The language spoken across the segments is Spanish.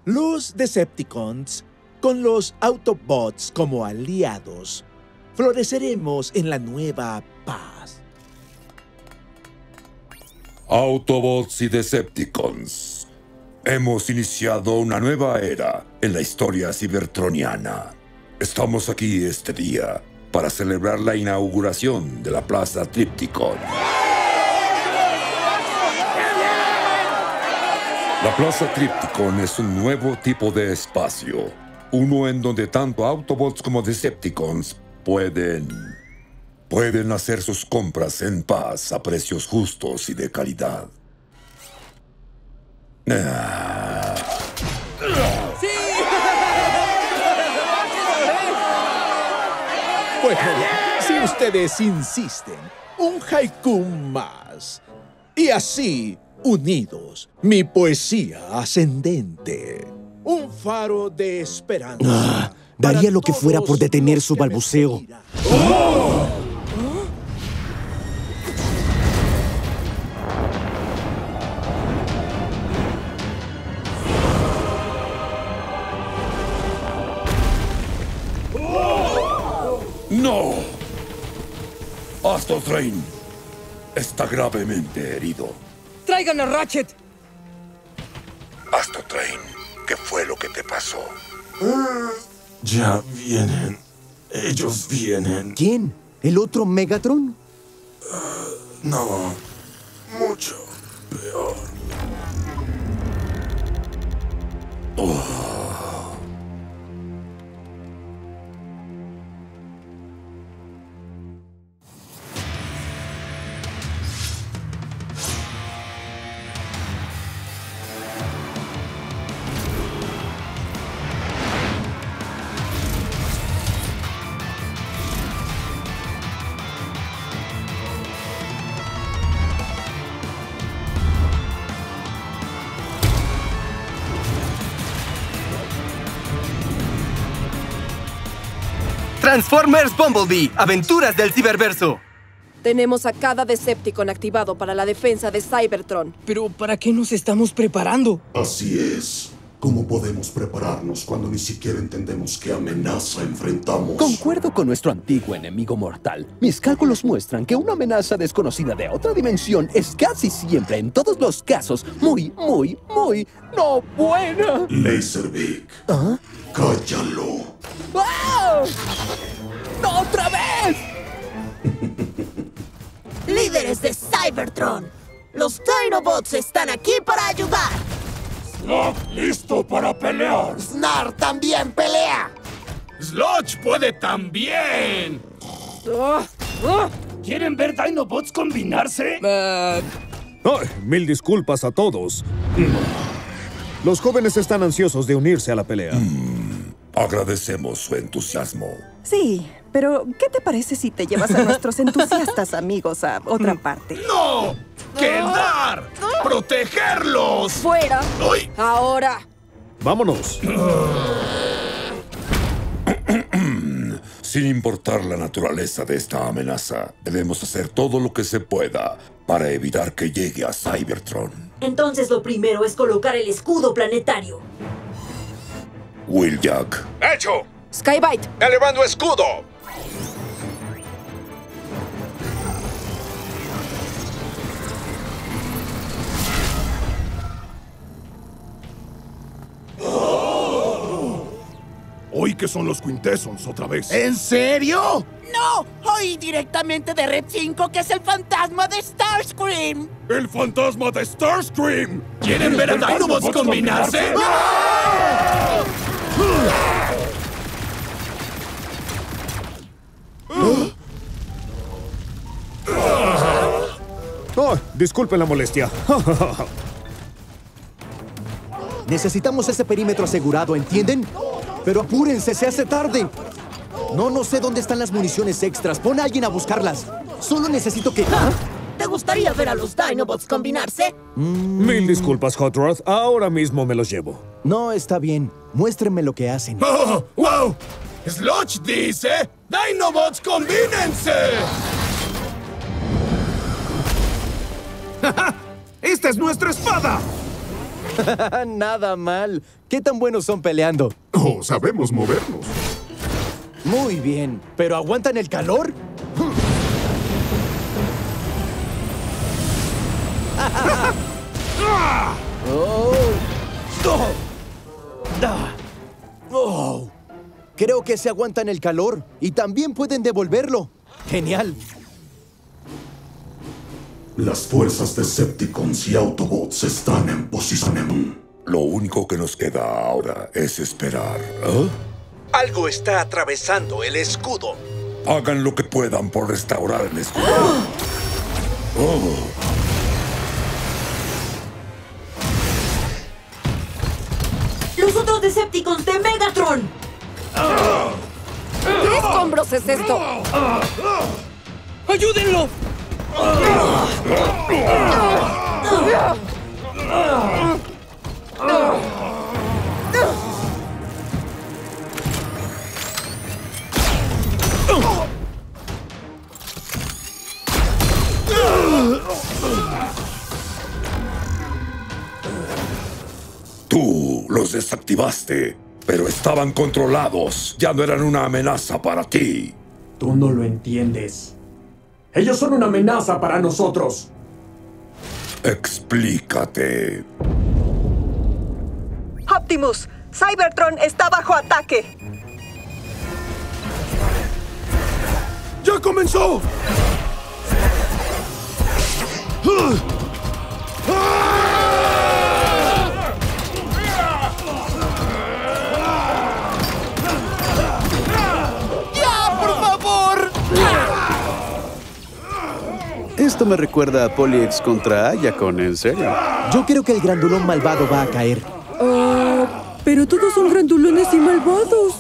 Los Decepticons, con los Autobots como aliados, floreceremos en la nueva paz. Autobots y Decepticons, hemos iniciado una nueva era en la historia cibertroniana. Estamos aquí este día para celebrar la inauguración de la Plaza Trypticon. La Plaza Trypticon es un nuevo tipo de espacio, uno en donde tanto Autobots como Decepticons pueden hacer sus compras en paz a precios justos y de calidad. Bueno, si ustedes insisten, un haiku más. Y así, unidos, mi poesía ascendente. Un faro de esperanza. Daría lo que fuera por detener su balbuceo. ¡No! Astro Train está gravemente herido. ¡Traigan a Ratchet! Astro Train, ¿qué fue lo que te pasó? Ya vienen. Ellos vienen. ¿Quién? ¿El otro Megatron? No, mucho peor. Transformers Bumblebee, aventuras del ciberverso. Tenemos a cada Decepticon activado para la defensa de Cybertron. ¿Pero para qué nos estamos preparando? Así es. ¿Cómo podemos prepararnos cuando ni siquiera entendemos qué amenaza enfrentamos? Concuerdo con nuestro antiguo enemigo mortal. Mis cálculos muestran que una amenaza desconocida de otra dimensión es casi siempre, en todos los casos, muy no buena. Laserbeak. ¿Ah? Cállalo. ¡Ah! ¡No, otra vez! ¡Líderes de Cybertron! ¡Los Dinobots están aquí para ayudar! ¡Slug listo para pelear! ¡Snark también pelea! ¡Sludge puede también! ¿Quieren ver Dinobots combinarse? Ay, mil disculpas a todos. Los jóvenes están ansiosos de unirse a la pelea. Agradecemos su entusiasmo. Sí, pero ¿qué te parece si te llevas a nuestros entusiastas amigos a otra parte? ¡No! ¡Quedar! ¡Protegerlos! ¡Fuera! ¡Uy! ¡Ahora! ¡Vámonos! Sin importar la naturaleza de esta amenaza, debemos hacer todo lo que se pueda para evitar que llegue a Cybertron. Entonces lo primero es colocar el escudo planetario. Wheeljack. ¡Hecho! Skybite. ¡Elevando escudo! Hoy que son los Quintessons otra vez. ¿En serio? ¡No! Oí directamente de Red 5 que es el fantasma de Starscream. ¡El fantasma de Starscream! ¿Quieren ver a Dinobots combinarse? Oh, disculpen la molestia. Necesitamos ese perímetro asegurado, ¿entienden? Pero apúrense, se hace tarde. No sé dónde están las municiones extras. Pon a alguien a buscarlas. Solo necesito que... ¿Te gustaría ver a los Dinobots combinarse? Mil disculpas, Hot Rod. Ahora mismo me los llevo. No, está bien. Muéstrenme lo que hacen. ¡Oh! ¡Wow! ¡Sludge dice! ¡Dinobots combínense! ¡Esta es nuestra espada! Nada mal. ¿Qué tan buenos son peleando? Oh, sabemos movernos. Muy bien. ¿Pero aguantan el calor? Creo que se aguantan el calor y también pueden devolverlo. ¡Genial! Las fuerzas Decepticons y Autobots están en posición. Lo único que nos queda ahora es esperar. Algo está atravesando el escudo. Hagan lo que puedan por restaurar el escudo. ¡Los otros Decepticons de Megatron! ¿Qué escombros es esto? ¡Ayúdenlo! Tú los desactivaste, pero estaban controlados. Ya no eran una amenaza para ti. Tú no lo entiendes. Ellos son una amenaza para nosotros. Explícate. Optimus, Cybertron está bajo ataque. ¡Ya comenzó! Esto me recuerda a Polyx contra Ayacon, ¿en serio? Yo creo que el grandulón malvado va a caer. Pero todos son grandulones y malvados.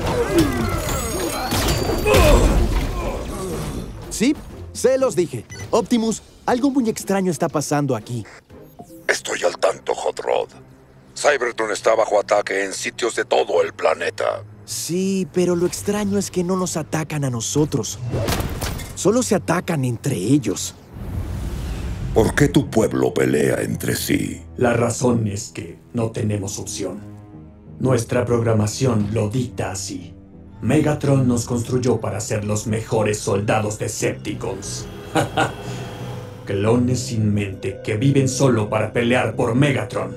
Sí, se los dije. Optimus, algo muy extraño está pasando aquí. Estoy al tanto, Hot Rod. Cybertron está bajo ataque en sitios de todo el planeta. Sí, pero lo extraño es que no nos atacan a nosotros. Solo se atacan entre ellos. ¿Por qué tu pueblo pelea entre sí? La razón es que no tenemos opción. Nuestra programación lo dicta así. Megatron nos construyó para ser los mejores soldados Decepticons. Clones sin mente que viven solo para pelear por Megatron.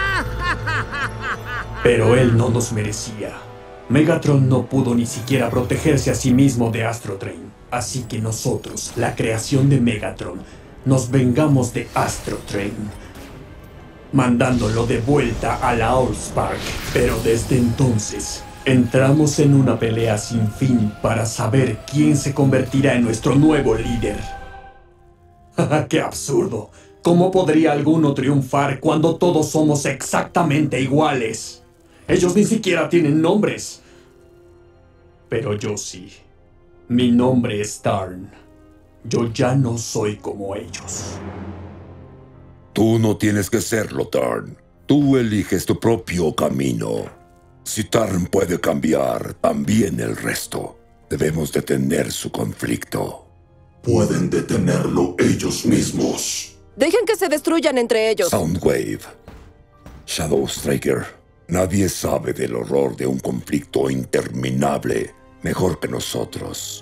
Pero él no nos merecía. Megatron no pudo ni siquiera protegerse a sí mismo de Astrotrain. Así que nosotros, la creación de Megatron, nos vengamos de Astrotrain, mandándolo de vuelta a la Allspark. Pero desde entonces, entramos en una pelea sin fin para saber quién se convertirá en nuestro nuevo líder. ¡Qué absurdo! ¿Cómo podría alguno triunfar cuando todos somos exactamente iguales? Ellos ni siquiera tienen nombres. Pero yo sí. Mi nombre es Tarn. Yo ya no soy como ellos. Tú no tienes que serlo, Tarn. Tú eliges tu propio camino. Si Tarn puede cambiar, también el resto. Debemos detener su conflicto. Pueden detenerlo ellos mismos. Dejen que se destruyan entre ellos. Soundwave. Shadow Striker. Nadie sabe del horror de un conflicto interminable mejor que nosotros.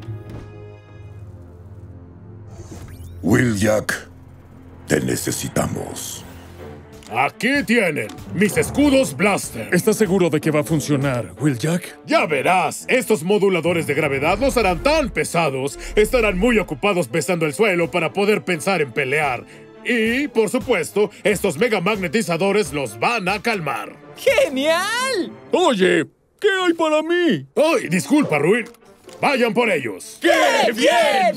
Wheeljack, te necesitamos. Aquí tienen mis escudos Blaster. ¿Estás seguro de que va a funcionar, Wheeljack? Ya verás, estos moduladores de gravedad no serán tan pesados. Estarán muy ocupados besando el suelo para poder pensar en pelear. Y, por supuesto, estos megamagnetizadores los van a calmar. ¡Genial! Oye, ¿qué hay para mí? ¡Ay, disculpa, Ruin! ¡Vayan por ellos! ¡Qué bien!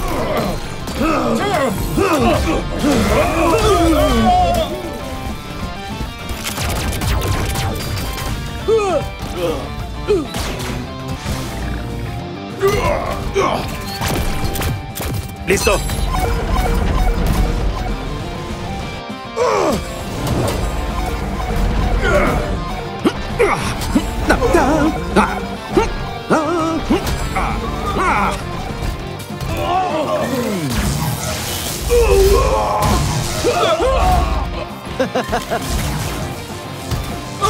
¡Listo!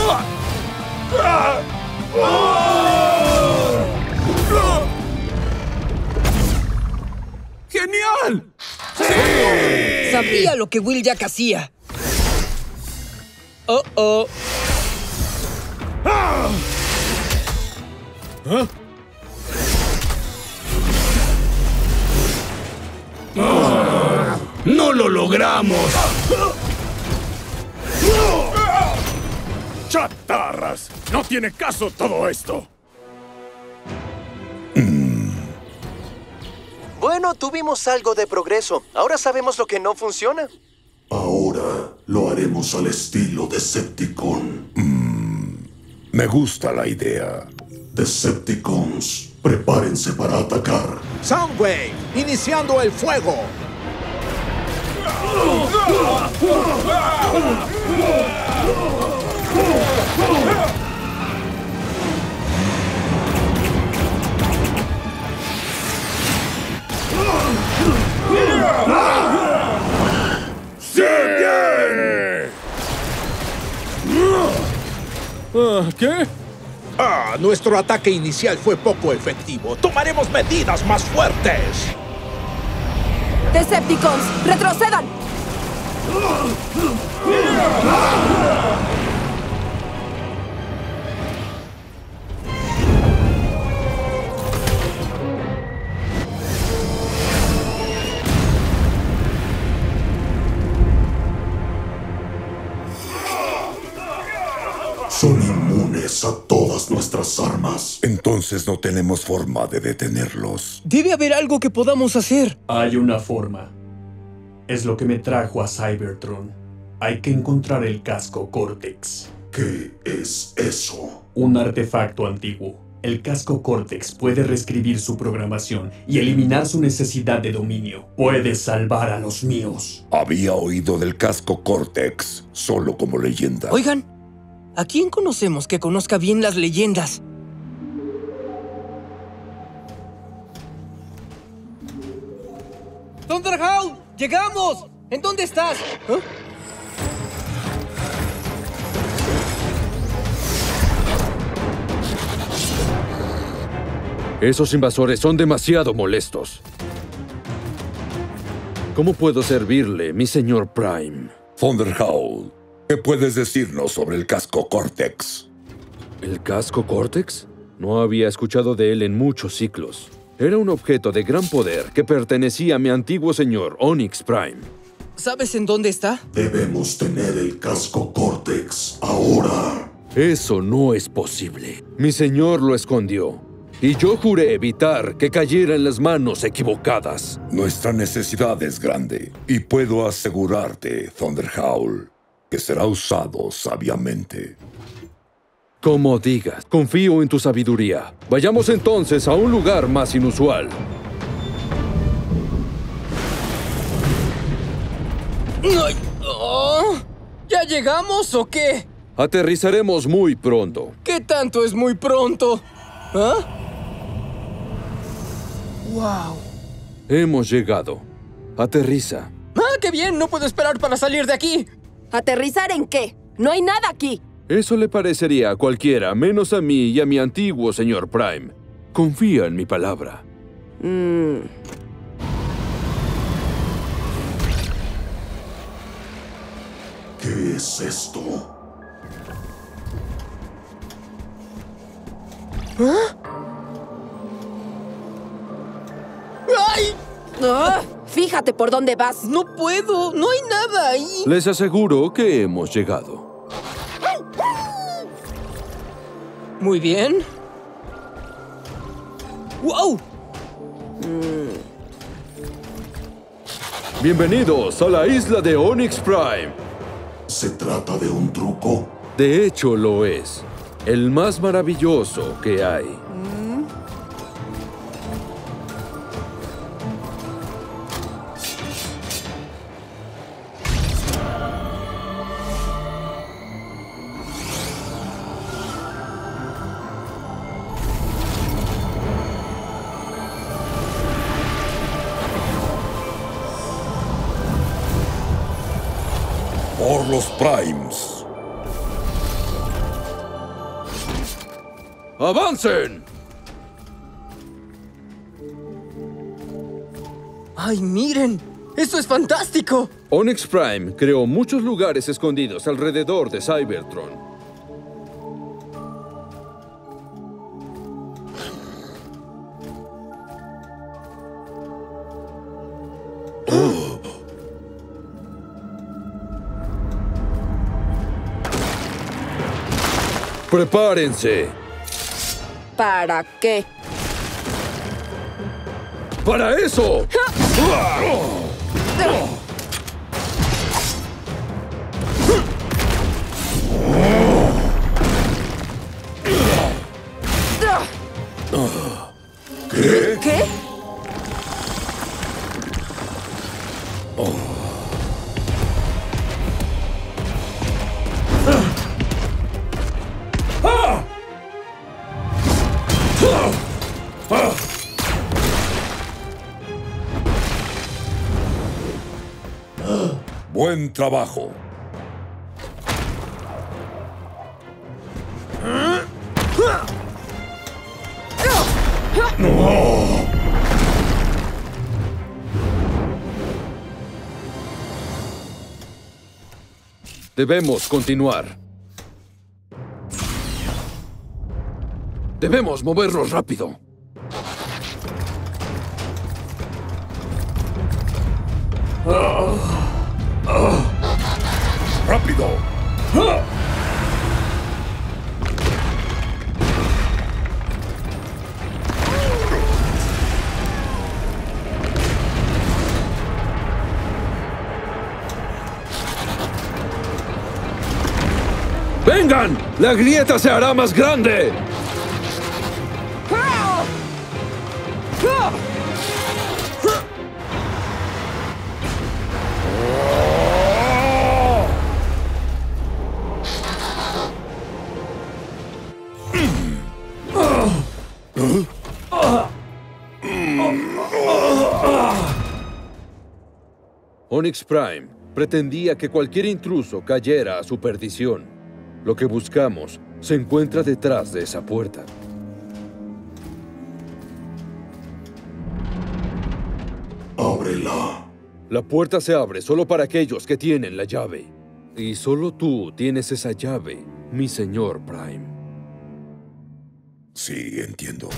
¡Genial! ¡Sí! Sabía lo que Will Jack hacía. ¡Oh! ¿Ah? ¡No lo logramos! ¡Chatarras! ¡No tiene caso todo esto! Bueno, tuvimos algo de progreso. Ahora sabemos lo que no funciona. Ahora lo haremos al estilo Decepticon. Me gusta la idea. Decepticons, prepárense para atacar. Soundwave, iniciando el fuego. ¡Sigue! ¿Qué? Nuestro ataque inicial fue poco efectivo. Tomaremos medidas más fuertes. Decepticons, retrocedan. Son inmunes a todas nuestras armas. Entonces no tenemos forma de detenerlos. Debe haber algo que podamos hacer. Hay una forma. Es lo que me trajo a Cybertron. Hay que encontrar el casco Cortex. ¿Qué es eso? Un artefacto antiguo. El casco Cortex puede reescribir su programación y eliminar su necesidad de dominio. Puede salvar a los míos. Había oído del casco Cortex, solo como leyenda. Oigan, ¿a quién conocemos que conozca bien las leyendas? ¡Thunderhound! ¡Llegamos! ¿En dónde estás? ¿Ah? Esos invasores son demasiado molestos. ¿Cómo puedo servirle, mi señor Prime? Thunderhound, ¿qué puedes decirnos sobre el casco Cortex? ¿El casco Cortex? No había escuchado de él en muchos ciclos. Era un objeto de gran poder que pertenecía a mi antiguo señor, Onyx Prime. ¿Sabes en dónde está? Debemos tener el casco Cortex ahora. Eso no es posible. Mi señor lo escondió. Y yo juré evitar que cayera en las manos equivocadas. Nuestra necesidad es grande. Y puedo asegurarte, Thunderhound, que será usado sabiamente. Como digas, confío en tu sabiduría. Vayamos entonces a un lugar más inusual. ¡Ay! Oh, ¿ya llegamos o qué? Aterrizaremos muy pronto. ¿Qué tanto es muy pronto? ¿Ah? ¡Wow! Hemos llegado. Aterriza. ¡Ah, qué bien! No puedo esperar para salir de aquí. ¿Aterrizar en qué? No hay nada aquí. Eso le parecería a cualquiera, menos a mí y a mi antiguo señor Prime. Confía en mi palabra. ¿Qué es esto? ¿Ah? ¡Ay! ¡Ah! Fíjate por dónde vas. No puedo. No hay nada ahí. Les aseguro que hemos llegado. Muy bien. ¡Wow! Bienvenidos a la isla de Onyx Prime. ¿Se trata de un truco? De hecho, lo es. El más maravilloso que hay. Por los Primes. ¡Avancen! ¡Ay, miren! ¡Eso es fantástico! Onyx Prime creó muchos lugares escondidos alrededor de Cybertron. ¡Prepárense! ¿Para qué? ¡Para eso! ¿Qué? ¿Qué? Buen trabajo. Debemos continuar. Debemos movernos rápido. ¡Rápido! ¡Vengan! ¡La grieta se hará más grande! Onyx Prime pretendía que cualquier intruso cayera a su perdición. Lo que buscamos se encuentra detrás de esa puerta. Ábrela. La puerta se abre solo para aquellos que tienen la llave. Y solo tú tienes esa llave, mi señor Prime. Sí, entiendo.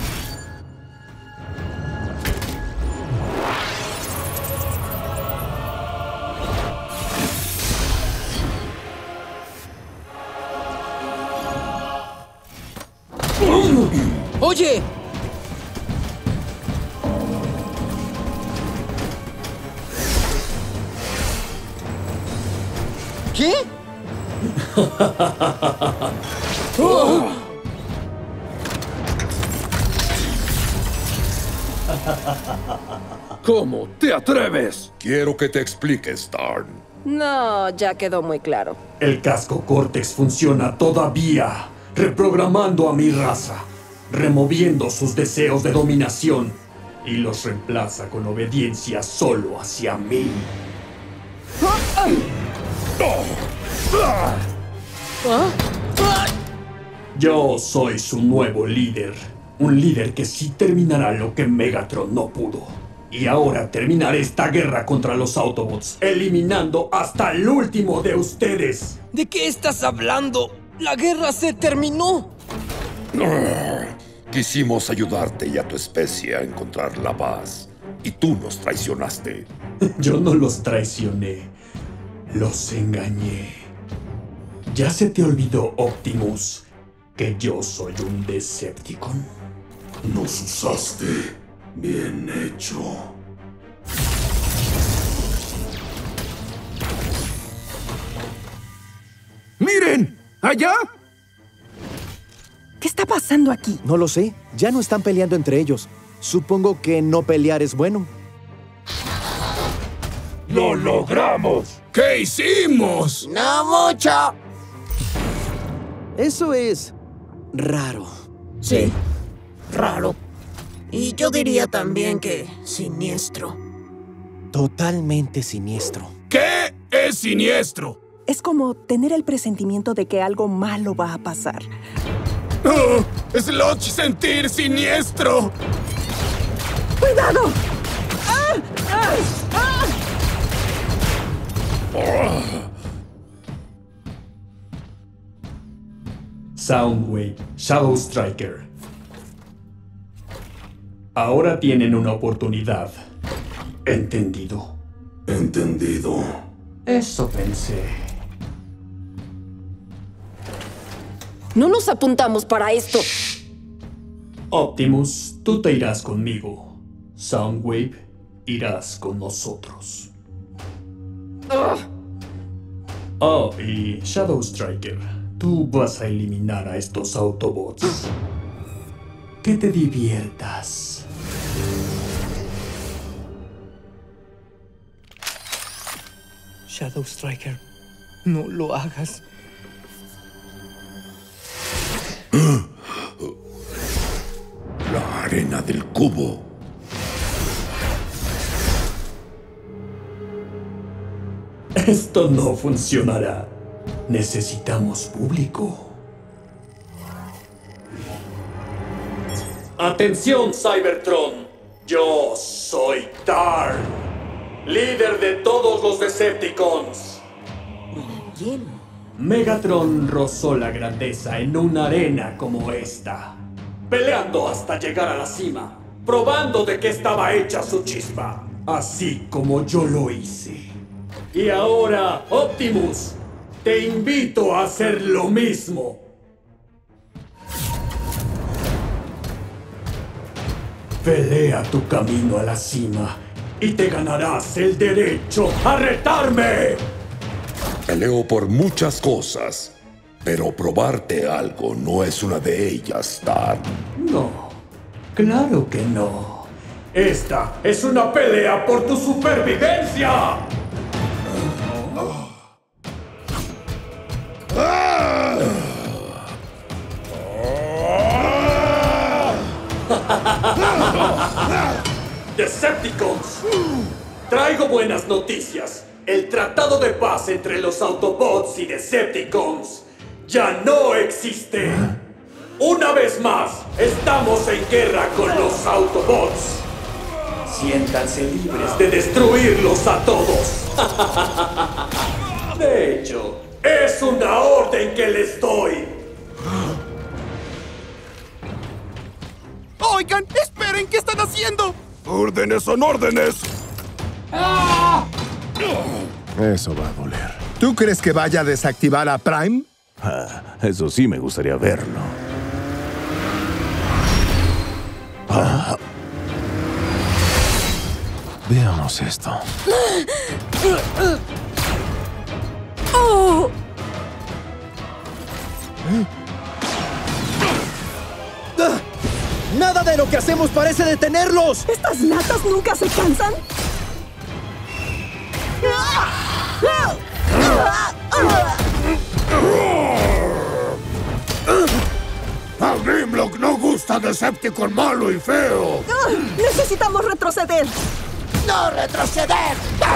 ¡Oye! ¿Qué? ¿Cómo te atreves? Quiero que te expliques, Tarn. No, ya quedó muy claro. El casco Cortex funciona todavía, reprogramando a mi raza, removiendo sus deseos de dominación y los reemplaza con obediencia solo hacia mí. Yo soy su nuevo líder, un líder que sí terminará lo que Megatron no pudo. Y ahora terminaré esta guerra contra los Autobots, eliminando hasta el último de ustedes. ¿De qué estás hablando? ¡La guerra se terminó! Quisimos ayudarte y a tu especie a encontrar la paz. Y tú nos traicionaste. Yo no los traicioné. Los engañé. ¿Ya se te olvidó, Optimus, que yo soy un Decepticon? Nos usaste. Bien hecho. ¡Miren! ¡Allá! ¿Qué está pasando aquí? No lo sé. Ya no están peleando entre ellos. Supongo que no pelear es bueno. ¡Lo logramos! ¿Qué hicimos? ¡No mucho! Eso es raro. Sí, raro. Y yo diría también que siniestro. Totalmente siniestro. ¿Qué es siniestro? Es como tener el presentimiento de que algo malo va a pasar. Oh, ¡Slotch sentir siniestro! ¡Cuidado! Soundwave, Shadow Striker. Ahora tienen una oportunidad. ¿Entendido? Entendido. Eso pensé. No nos apuntamos para esto. Optimus, tú te irás conmigo. Soundwave, irás con nosotros. Oh, y Shadow Striker, tú vas a eliminar a estos Autobots. Que te diviertas. Shadow Striker, no lo hagas. La arena del cubo. Esto no funcionará. Necesitamos público. Atención, Cybertron. Yo soy Tarn, líder de todos los Decepticons. ¿Quién? Megatron rozó la grandeza en una arena como esta, peleando hasta llegar a la cima, probando de qué estaba hecha su chispa, así como yo lo hice. Y ahora, Optimus, te invito a hacer lo mismo. Pelea tu camino a la cima y te ganarás el derecho a retarme. Peleo por muchas cosas, pero probarte algo no es una de ellas, Tarn. No, claro que no. Esta es una pelea por tu supervivencia. Decepticons, traigo buenas noticias. El tratado de paz entre los Autobots y Decepticons ya no existe. Una vez más, estamos en guerra con los Autobots. Siéntanse libres de destruirlos a todos. De hecho, es una orden que les doy. Oigan, esperen, ¿qué están haciendo? ¡Órdenes son órdenes! Eso va a doler. ¿Tú crees que vaya a desactivar a Prime? Eso sí me gustaría verlo. Veamos esto. ¡Oh! ¡Nada de lo que hacemos parece detenerlos! ¿Estas latas nunca se cansan? ¡A Grimlock no gusta Decepticon malo y feo! ¡Necesitamos retroceder! ¡No retroceder!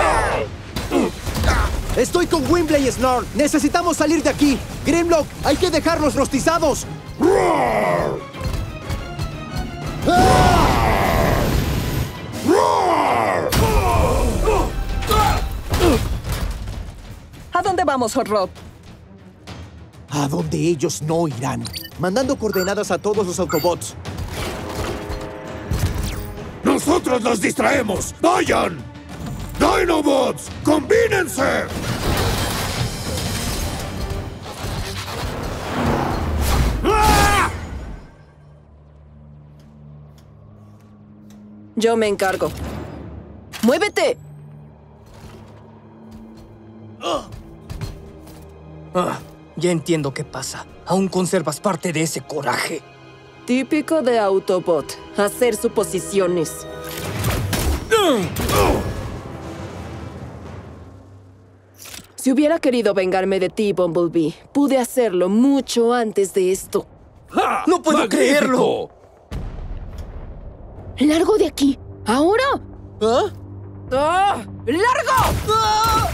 Estoy con Wimble y Snarl. Necesitamos salir de aquí. Grimlock, hay que dejarlos rostizados. ¿A dónde vamos, Hot Rod? A donde ellos no irán. Mandando coordenadas a todos los Autobots. ¡Nosotros los distraemos! ¡Vayan! ¡Dinobots! ¡Combínense! Yo me encargo. ¡Muévete! Ya entiendo qué pasa. Aún conservas parte de ese coraje. Típico de Autobot, hacer suposiciones. Si hubiera querido vengarme de ti, Bumblebee, pude hacerlo mucho antes de esto. ¡No puedo creerlo! ¡Largo de aquí! ¿Ahora? ¿Ah? ¡Ah! ¡Largo! ¡Ah!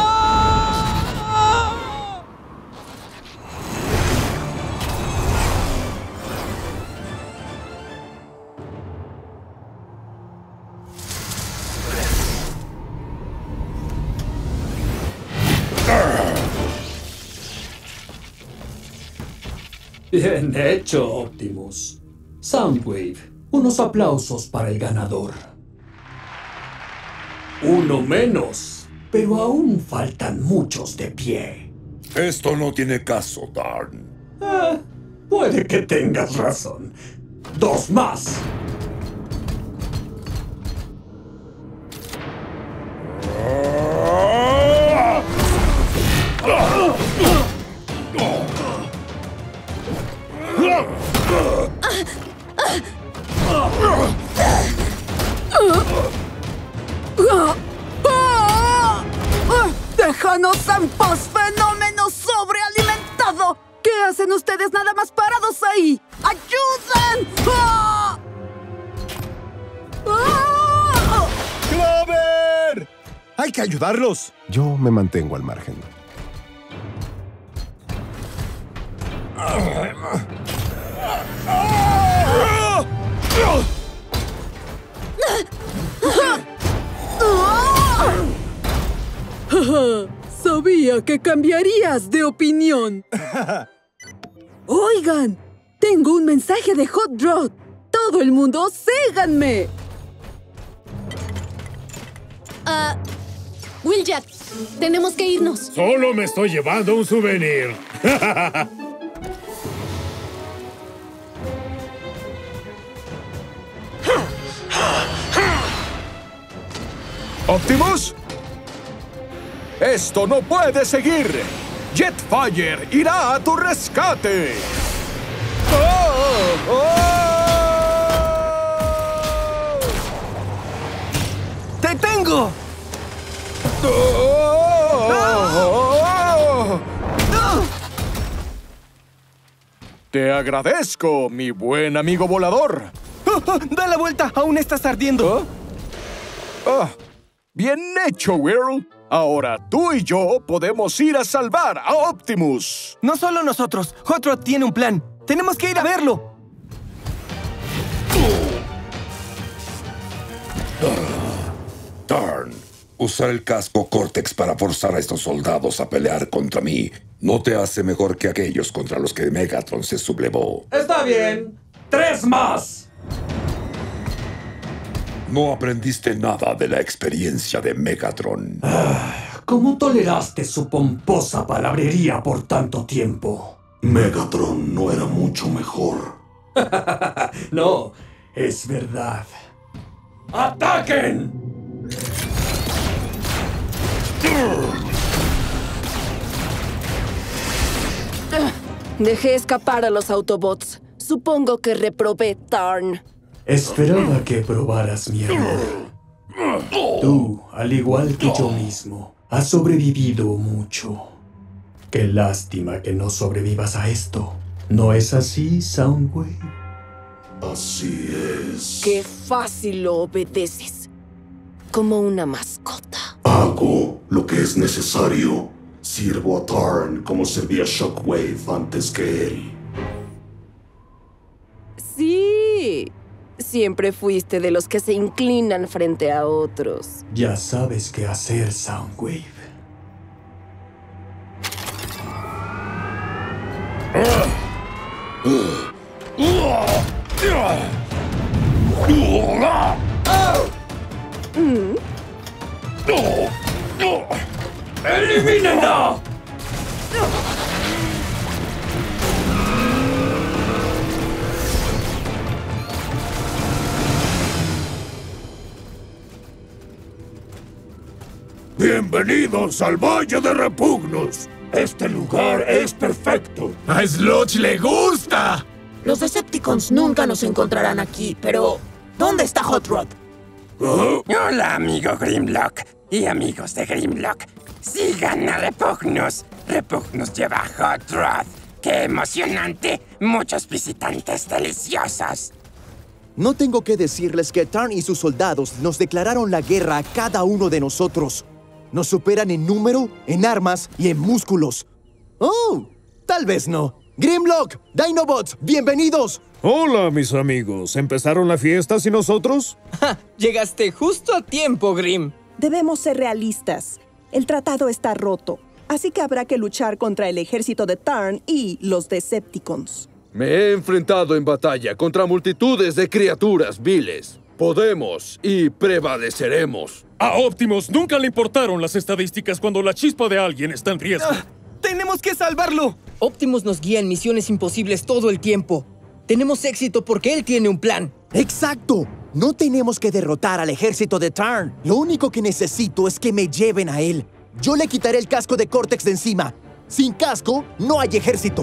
¡Ah! Bien hecho, Optimus. Soundwave, unos aplausos para el ganador. Uno menos, pero aún faltan muchos de pie. Esto no tiene caso, Tarn. Puede que tengas razón. 2 más. ¡Déjanos en paz, fenómeno sobrealimentado! ¿Qué hacen ustedes nada más parados ahí? ¡Ayuden! ¡Ah! ¡Ah! ¡Clover! ¡Hay que ayudarlos! Yo me mantengo al margen. Sabía que cambiarías de opinión. Oigan, tengo un mensaje de Hot Rod. Todo el mundo, síganme. Wheeljack, tenemos que irnos. Solo me estoy llevando un souvenir. ¿Optimus? ¡Esto no puede seguir! ¡Jetfire irá a tu rescate! ¡Oh! ¡Oh! ¡Te tengo! ¡Oh! Te agradezco, mi buen amigo volador. ¡Da la vuelta! ¡Aún estás ardiendo! Bien hecho, Whirl. Ahora tú y yo podemos ir a salvar a Optimus. No solo nosotros. Hot Rod tiene un plan. Tenemos que ir a verlo. Tarn, usar el casco Cortex para forzar a estos soldados a pelear contra mí no te hace mejor que aquellos contra los que Megatron se sublevó. Está bien. 3 más. No aprendiste nada de la experiencia de Megatron. ¿Cómo toleraste su pomposa palabrería por tanto tiempo? Megatron no era mucho mejor. No, es verdad. ¡Ataquen! Dejé escapar a los Autobots. Supongo que reprobé, Tarn. Esperaba que probaras mi amor. Tú, al igual que yo mismo, has sobrevivido mucho. Qué lástima que no sobrevivas a esto. ¿No es así, Soundwave? Así es. Qué fácil lo obedeces. Como una mascota. Hago lo que es necesario. Sirvo a Tarn como servía Shockwave antes que él. Sí. Siempre fuiste de los que se inclinan frente a otros. Ya sabes qué hacer, Soundwave. ¡Elimínenla! Bienvenidos al Valle de Repugnos. Este lugar es perfecto. ¡A Sludge le gusta! Los Decepticons nunca nos encontrarán aquí, pero ¿dónde está Hot Rod? Hola, amigo Grimlock y amigos de Grimlock. Sigan a Repugnos. Repugnos lleva a Hot Rod. ¡Qué emocionante! Muchos visitantes deliciosos. No tengo que decirles que Tarn y sus soldados nos declararon la guerra a cada uno de nosotros. Nos superan en número, en armas y en músculos. ¡Oh! Tal vez no. Grimlock, Dinobots, bienvenidos. Hola, mis amigos. ¿Empezaron la fiesta sin nosotros? Llegaste justo a tiempo, Grim. Debemos ser realistas. El tratado está roto, así que habrá que luchar contra el ejército de Tarn y los Decepticons. Me he enfrentado en batalla contra multitudes de criaturas viles. Podemos y prevaleceremos. A Optimus nunca le importaron las estadísticas cuando la chispa de alguien está en riesgo. ¡Tenemos que salvarlo! Optimus nos guía en misiones imposibles todo el tiempo. Tenemos éxito porque él tiene un plan. ¡Exacto! No tenemos que derrotar al ejército de Tarn. Lo único que necesito es que me lleven a él. Yo le quitaré el casco de Cortex de encima. Sin casco, no hay ejército.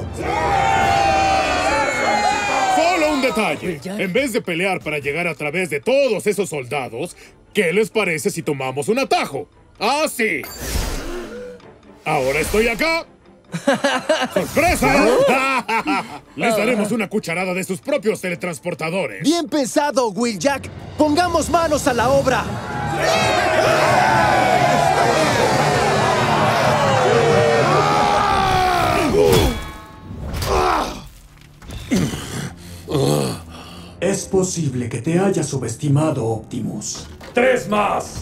Solo un detalle. En vez de pelear para llegar a través de todos esos soldados, ¿qué les parece si tomamos un atajo? ¡Ah, sí! Ahora estoy acá. ¡Sorpresa! Les daremos una cucharada de sus propios teletransportadores. Bien pensado, Wheeljack. Pongamos manos a la obra. Es posible que te haya subestimado, Optimus. ¡3 más!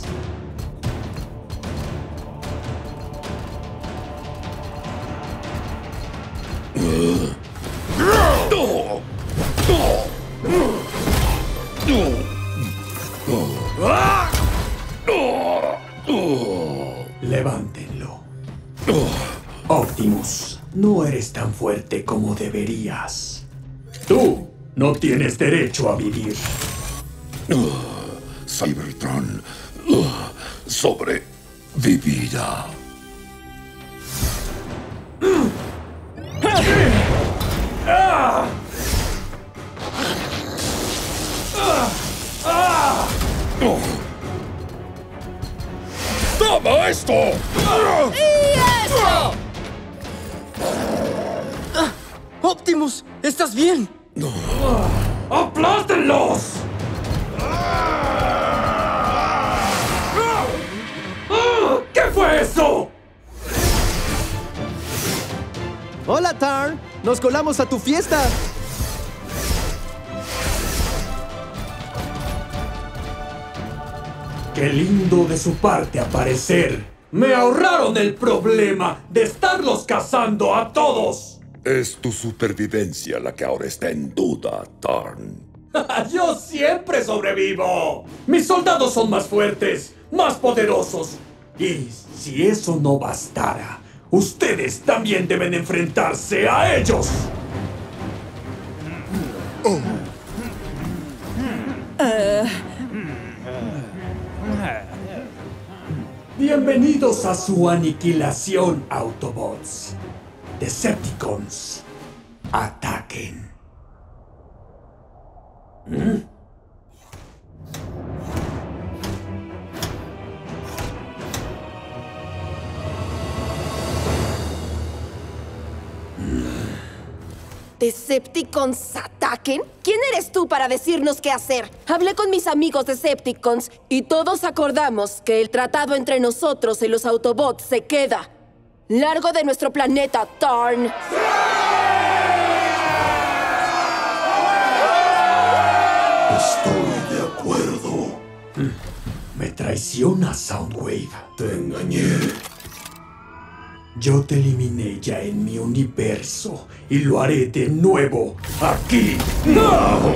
Levántenlo. Optimus, no eres tan fuerte como deberías. Tú no tienes derecho a vivir. Cybertron sobrevivirá. ¡Toma esto! ¡Y esto! Optimus, ¿estás bien? ¡Aplástenlos! ¿Qué fue eso? Hola, Tarn. Nos colamos a tu fiesta. ¡Qué lindo de su parte aparecer! ¡Me ahorraron el problema de estarlos cazando a todos! Es tu supervivencia la que ahora está en duda, Tarn. ¡Yo siempre sobrevivo! Mis soldados son más fuertes, más poderosos. Y si eso no bastara, ustedes también deben enfrentarse a ellos. Bienvenidos a su aniquilación, Autobots. Decepticons, ataquen. ¿Decepticons ataquen? ¿Quién eres tú para decirnos qué hacer? Hablé con mis amigos Decepticons y todos acordamos que el tratado entre nosotros y los Autobots se queda. Largo de nuestro planeta, Tarn. Estoy de acuerdo. Me traiciona, Soundwave. Te engañé. Yo te eliminé ya en mi universo y lo haré de nuevo aquí. ¡No!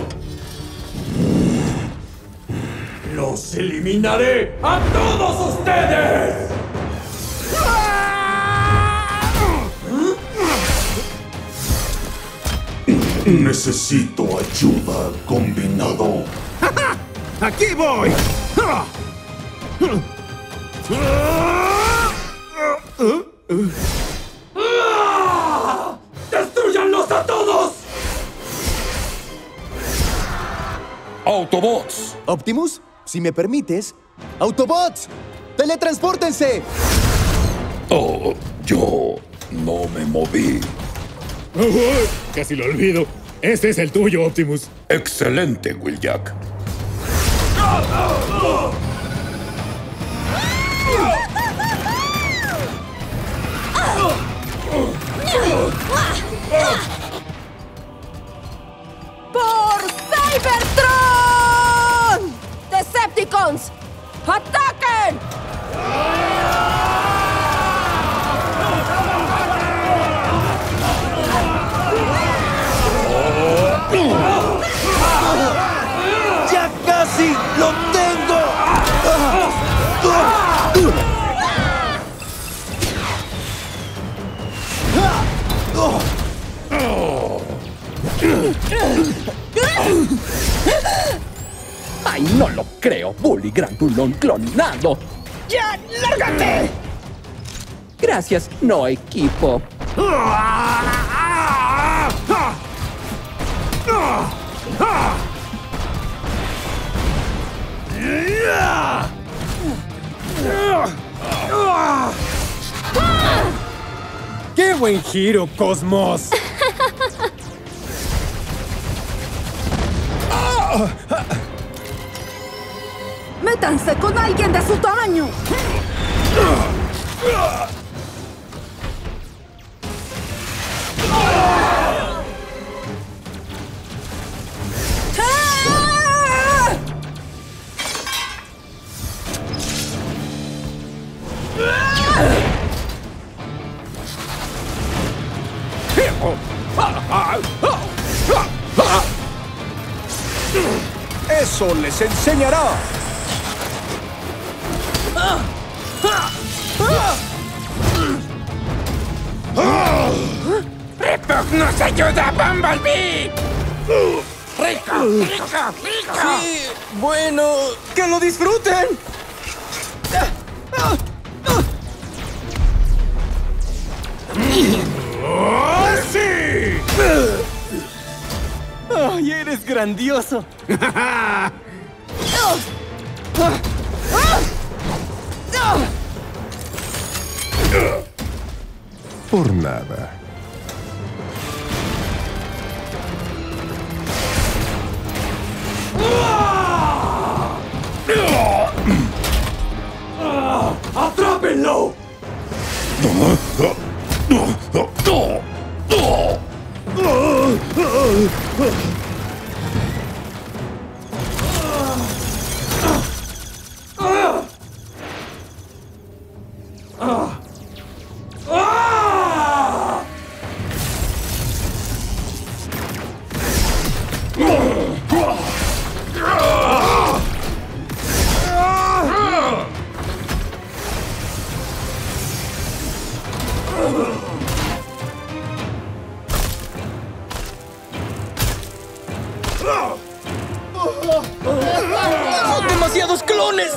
¡Los eliminaré a todos ustedes! Necesito ayuda, combinado. ¡Aquí voy! ¡Destrúyanlos a todos! ¡Autobots! Optimus, si me permites. ¡Autobots! ¡Teletranspórtense! Oh, yo no me moví. Casi lo olvido. Este es el tuyo, Optimus. Excelente, Wheeljack. ¡Por Cybertron! ¡Decepticons! ¡Ataquen! creo, Bully Grandulón clonado. ¡Ya, lárgate! Gracias, no equipo. ¡Qué buen giro, Cosmos! ¡Métanse con alguien de su tamaño! ¡Eso les enseñará! ¡Repugnos ayuda a Bumblebee! ¡Rico, rico, rico! Sí, bueno, que lo disfruten. ¡Oh, sí! ¡Ay, eres grandioso! Por nada. ¡Atrápenlo! ¡Son demasiados clones!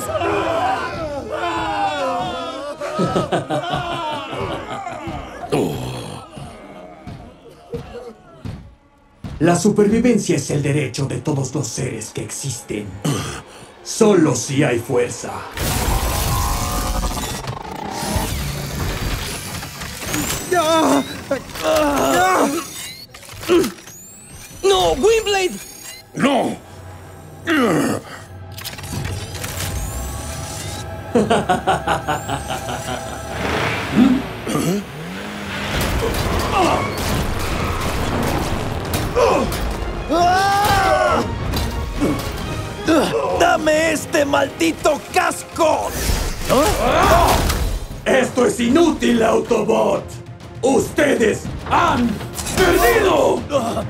La supervivencia es el derecho de todos los seres que existen. Solo si hay fuerza. ¡No, Windblade! ¡No! ¡Dame este maldito casco! ¡Esto es inútil, Autobot! ¡Ustedes han perdido!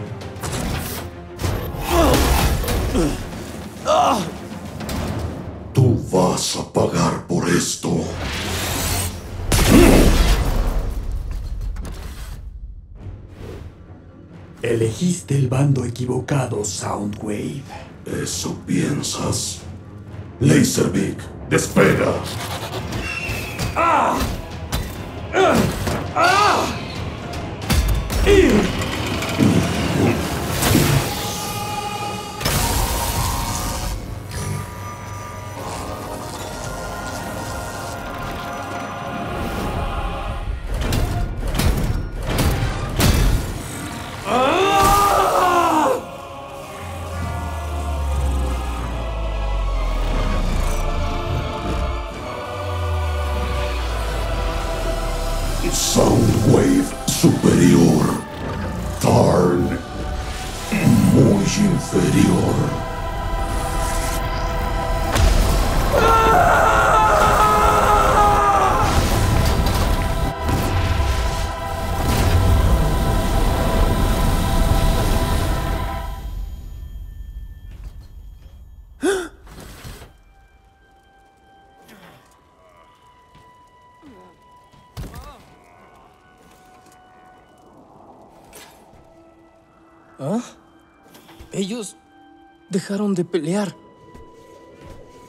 Tú vas a pagar por esto. Elegiste el bando equivocado, Soundwave. ¿Eso piensas? Laserbeak, despega. ¡Ah! ¡Ah! ¡Ah! Soundwave superior. Tarn muy inferior. ¿Ah? Ellos dejaron de pelear.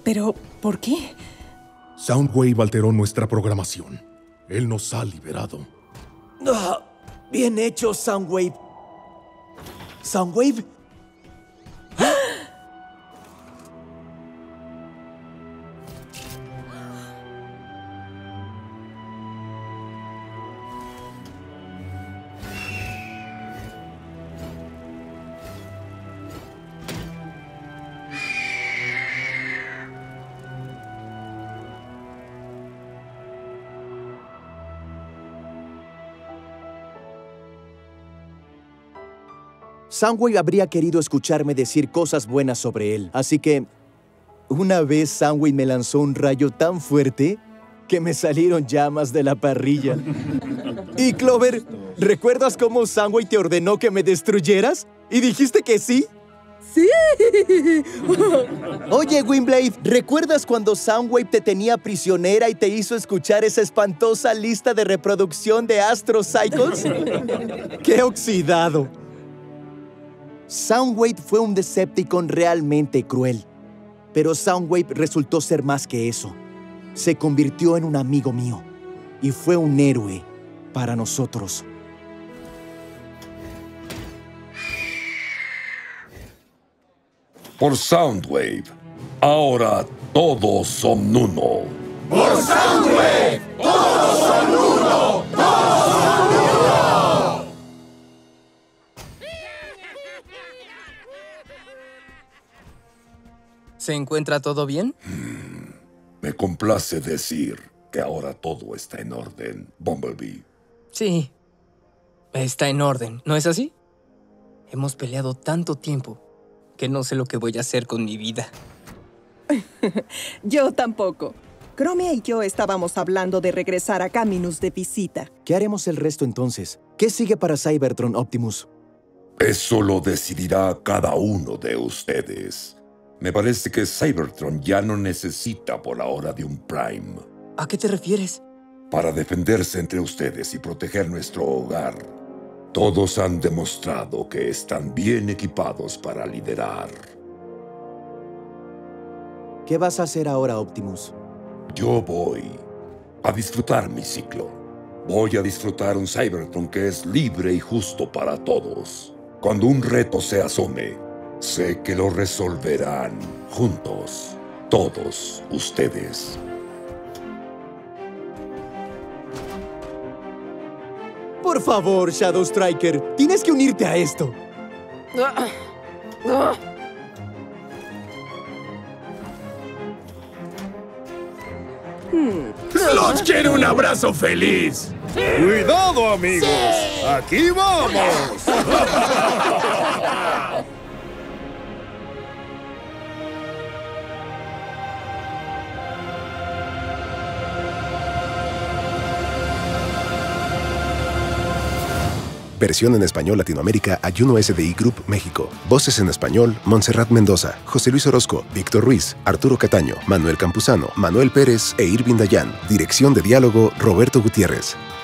¿Pero por qué? Soundwave alteró nuestra programación. Él nos ha liberado. Ah, bien hecho, Soundwave. ¿Soundwave? Soundwave habría querido escucharme decir cosas buenas sobre él, así que una vez Soundwave me lanzó un rayo tan fuerte que me salieron llamas de la parrilla. Y Clover, ¿recuerdas cómo Soundwave te ordenó que me destruyeras? ¿Y dijiste que sí? ¡Sí! Oye, Windblade, ¿recuerdas cuando Soundwave te tenía prisionera y te hizo escuchar esa espantosa lista de reproducción de Astro Cycles? ¡Qué oxidado! Soundwave fue un Decepticon realmente cruel, pero Soundwave resultó ser más que eso. Se convirtió en un amigo mío y fue un héroe para nosotros. Por Soundwave, ahora todos son uno. ¡Por Soundwave! ¡Todos son uno! ¡Todos son uno! ¿Se encuentra todo bien? Me complace decir que ahora todo está en orden, Bumblebee. Sí, está en orden, ¿no es así? Hemos peleado tanto tiempo que no sé lo que voy a hacer con mi vida. Yo tampoco. Chromia y yo estábamos hablando de regresar a Caminus de visita. ¿Qué haremos el resto entonces? ¿Qué sigue para Cybertron, Optimus? Eso lo decidirá cada uno de ustedes. Me parece que Cybertron ya no necesita por ahora de un Prime. ¿A qué te refieres? Para defenderse entre ustedes y proteger nuestro hogar. Todos han demostrado que están bien equipados para liderar. ¿Qué vas a hacer ahora, Optimus? Yo voy a disfrutar mi ciclo. Voy a disfrutar un Cybertron que es libre y justo para todos. Cuando un reto se asome, sé que lo resolverán juntos, todos ustedes. Por favor, Shadow Striker, tienes que unirte a esto. ¡Sludge quiere un abrazo feliz! ¡Cuidado, amigos! ¡Sí! ¡Aquí vamos! Versión en español Latinoamérica, Ayuno SDI Group, México. Voces en español, Montserrat Mendoza, José Luis Orozco, Víctor Ruiz, Arturo Cataño, Manuel Campuzano, Manuel Pérez e Irving Dayan. Dirección de diálogo, Roberto Gutiérrez.